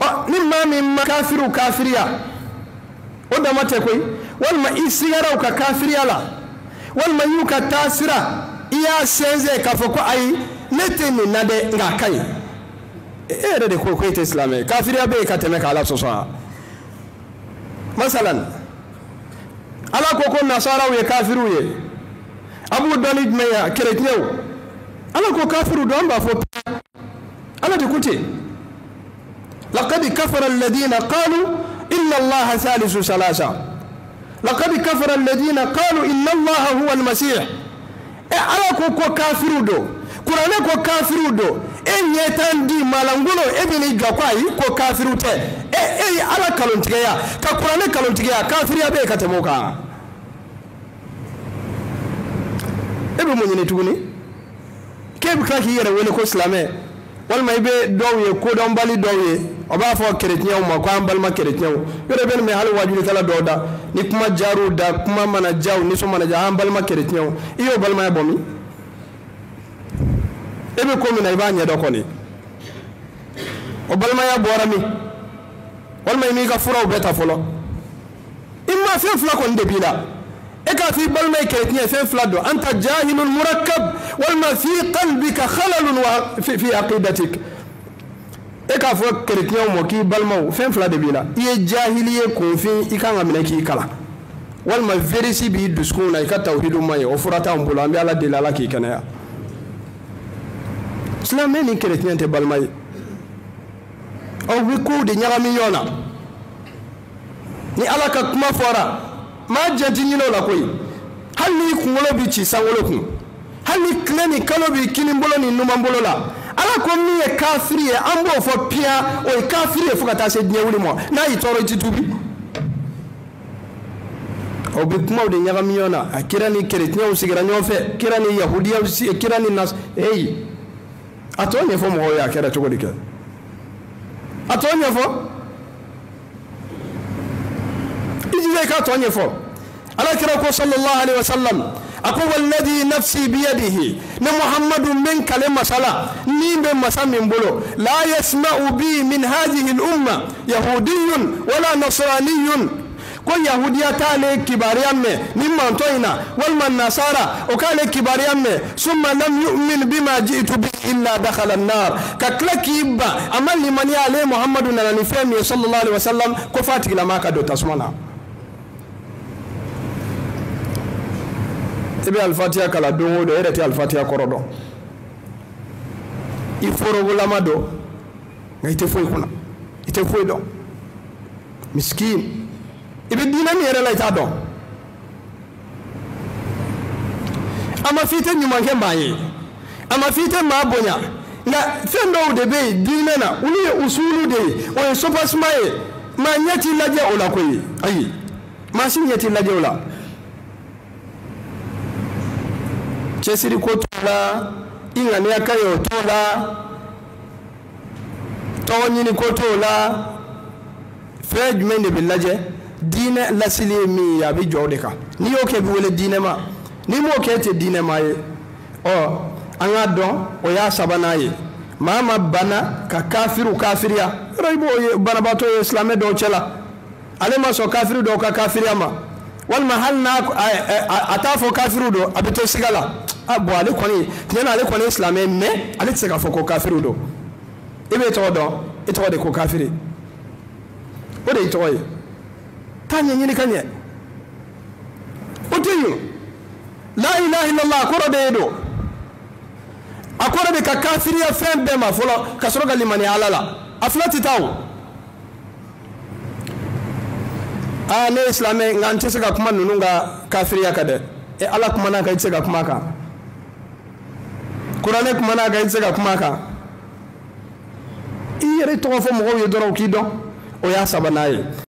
nimma min kafiru kafiriya wanda mate koy walma isigara ka kafiriya la walma yuka tasira iya senze kafoko ay neteni nade ngakai de ko ko islamé kafiriya be kateme kala sosa masalan ala ko nasara we kafiru ye abu dalid meya chrétien ala ko kafiru do amba fo ala de kuti laqad kafara alladhina qalu inna allaha thalithu salasa laqad kafara alladhina qalu inna allaha huwa almasih ala ko kafiru do qur'an ko kafiru do nyetandi malangulo ebini gakwai ko kafiru te ala kalontigeya ka qur'an kalontigeya kafiriya be katemoka ebe mo nyine tuguni kebe kraki yere wele ko islamé wal may be dowye ko don bali dowye oba fo chrétien mo ko ambal ma chrétien yore ben me hal wajuli kala doda ni kuma jaru da kuma mana jaw ni so mana ja ambal ma chrétien iyo bal ma bomi ebe ko mi na ibanya do ko ni o bal ma ya borami wal may mi ka furo beta folo imma fe fla ko ndebila eka fi bal may chrétien fe flado anta jahilun murakkab wal ma fi qalbika khalalun wa fi aqidatik eka fo chrétien mo ki bal ma fe flado bila ye jahiliye ko fi ikanga minaki kala wal ma verisi bi duskuna ika tawhidu may o furata mbula ambi ala delala ki kanaya islamé ni chrétien te bal may o wi ko de nyarami yona ni ala ka kuma fora ma janti nyino la koy halli kungolo bi ci sangolo kun halli kleni kalo bi kini mbolo ni numa mbolo la ala ko mi e kafiri e ambo fo pia o kafiri e fukata se dnie wuli mo na itoro titubi o bi kuma de nyaga miona akira ni chrétien o sigira nyofe kira ni yahudiya o kira ni nas atonye fo mo ya kera chogodike atonye fo ijiye ka atonye fo ala kira ko sallallahu alaihi wasallam ako walladhi nafsi biyadihi na muhammadu min kalima sala ni be masamin bolo la yasma'u bi min hadhihi al-umma yahudiyyun wala nasraniyyun ko yahudiya tale kibariyamme mimman toina wal man nasara o kale kibariyamme summa lam yu'min bima ji'tu bi illa dakhala an-nar kaklakiba amal liman ya ale muhammadu nani fami sallallahu alaihi wasallam ko fatigila maka do tasmana tibi al-fatiha kala do do erati al-fatiha korodo iforo bulama do ngaite foy kuna ite foy do miskin ibe dina mi yere la ita do ama fite nyuma nke mbaye ama fite ma bonya nga fendo de be dina na uni usulu de o so pasmaye ma nyati laje ola koyi ayi ma sin nyati laje ola chesiri ko tola inga ne akayo tola tawnyini ko tola fej mende billaje dine lasili mi ya bi jodeka ni yoke bi wele dine ma ni mo kete dine ma ye o anga don o ya sabana ye mama bana ka kafiru kafiriya raibo ye bana bato ye islamé do chela ale ma so kafiru do ka kafiriya ma wal mahal na atafo kafiru do abito sigala abo ale koni tena ale koni islamé mais ale tseka foko kafiru do ibe to do ito de ko kafiri o de ito ye tanya nyini kanye otiyo la ilaha illallah akora de do akora de ka kafiri ya fembe ma folo kasoro ga limani alala aflati taw ne islamé ngante se ga kuma nununga kafiri ya kade ala kuma na ka itse ga kuma ka qur'ane kuma na ga itse ga kuma ka iyere to fo mo yo doro kido o ya sabanaye